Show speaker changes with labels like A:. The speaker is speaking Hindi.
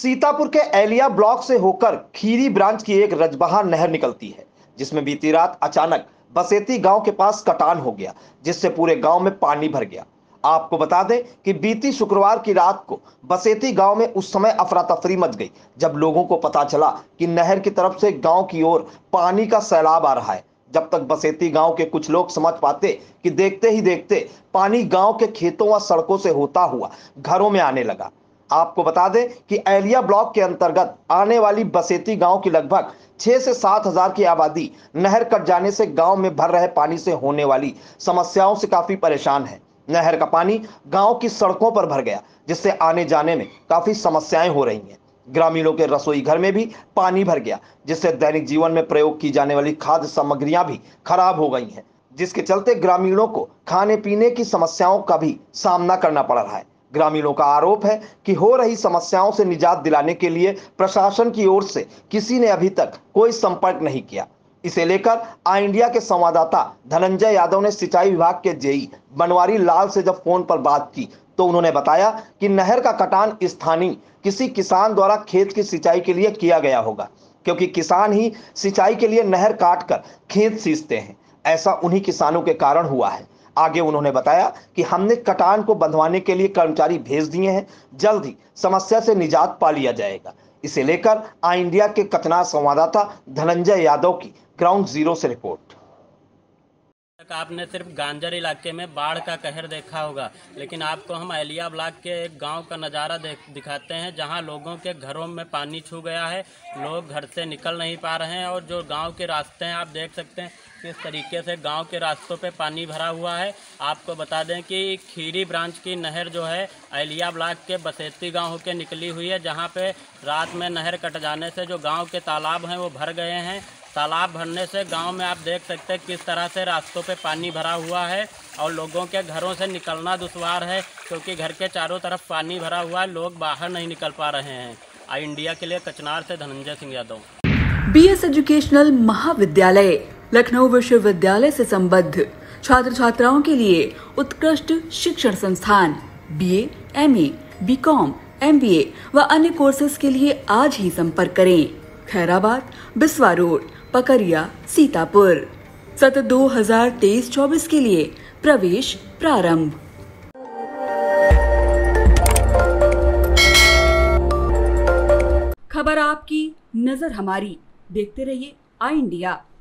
A: सीतापुर के एलिया ब्लॉक से होकर खीरी ब्रांच की एक रजबहा नहर निकलती है, जिसमें बीती रात अचानक बसेती गांव के पास कटान हो गया, जिससे पूरे गांव में पानी भर गया। आपको बता दें कि बीती शुक्रवार की रात को बसेती गांव में उस समय अफरा तफरी मच गई जब लोगों को पता चला कि नहर की तरफ से गांव की ओर पानी का सैलाब आ रहा है। जब तक बसेती गांव के कुछ लोग समझ पाते कि देखते ही देखते पानी गांव के खेतों व सड़कों से होता हुआ घरों में आने लगा। आपको बता दें कि एलिया ब्लॉक के अंतर्गत आने वाली बसेती गांव की लगभग 6 से 7 हजार की आबादी नहर कट जाने से गांव में भर रहे पानी से होने वाली समस्याओं से काफी परेशान है। नहर का पानी गांव की सड़कों पर भर गया, जिससे आने जाने में काफी समस्याएं हो रही हैं। ग्रामीणों के रसोई घर में भी पानी भर गया, जिससे दैनिक जीवन में प्रयोग की जाने वाली खाद्य सामग्रियां भी खराब हो गई हैं, जिसके चलते ग्रामीणों को खाने पीने की समस्याओं का भी सामना करना पड़ रहा है। ग्रामीणों का आरोप है कि हो रही समस्याओं से निजात दिलाने के लिए प्रशासन की ओर से किसी ने अभी तक कोई संपर्क नहीं किया। इसे लेकर आई इंडिया के संवाददाता धनंजय यादव ने सिंचाई विभाग के जेई बनवारी लाल से जब फोन पर बात की तो उन्होंने बताया कि नहर का कटान स्थानीय किसी किसान द्वारा खेत की सिंचाई के लिए किया गया होगा, क्योंकि किसान ही सिंचाई के लिए नहर काट कर खेत सींचते हैं। ऐसा उन्हीं किसानों के कारण हुआ है। आगे उन्होंने बताया कि हमने कटान को बंधवाने के लिए कर्मचारी भेज दिए हैं, जल्द ही समस्या से निजात पा लिया जाएगा। इसे लेकर आई इंडिया के कचनार संवाददाता धनंजय यादव की ग्राउंड जीरो से रिपोर्ट।
B: आपने सिर्फ गांजर इलाके में बाढ़ का कहर देखा होगा, लेकिन आपको हम एलिया ब्लॉक के एक गांव का नज़ारा दिखाते हैं जहां लोगों के घरों में पानी छू गया है। लोग घर से निकल नहीं पा रहे हैं और जो गांव के रास्ते हैं आप देख सकते हैं किस तरीके से गांव के रास्तों पे पानी भरा हुआ है। आपको बता दें कि खीरी ब्रांच की नहर जो है एलिया ब्लॉक के बसेती गाँव होकर निकली हुई है, जहाँ पे रात में नहर कट जाने से जो गाँव के तालाब हैं वो भर गए हैं। तालाब भरने से गांव में आप देख सकते हैं किस तरह से रास्तों पे पानी भरा हुआ है और लोगों के घरों से निकलना दुश्वार है, क्योंकि घर के चारों तरफ पानी भरा हुआ है, लोग बाहर नहीं निकल पा रहे हैं। आई इंडिया के लिए कचनार से धनंजय सिंह यादव।
C: बीएस एजुकेशनल महाविद्यालय लखनऊ विश्वविद्यालय से संबद्ध छात्र छात्राओं के लिए उत्कृष्ट शिक्षण संस्थान BA, MA, BCom, MBA व अन्य कोर्सेज के लिए आज ही संपर्क करें। खैराबाद, बिस्वा रोड, पकरिया, सीतापुर। सत्र 2023-24 के लिए प्रवेश प्रारंभ। खबर आपकी, नजर हमारी। देखते रहिए आई इंडिया।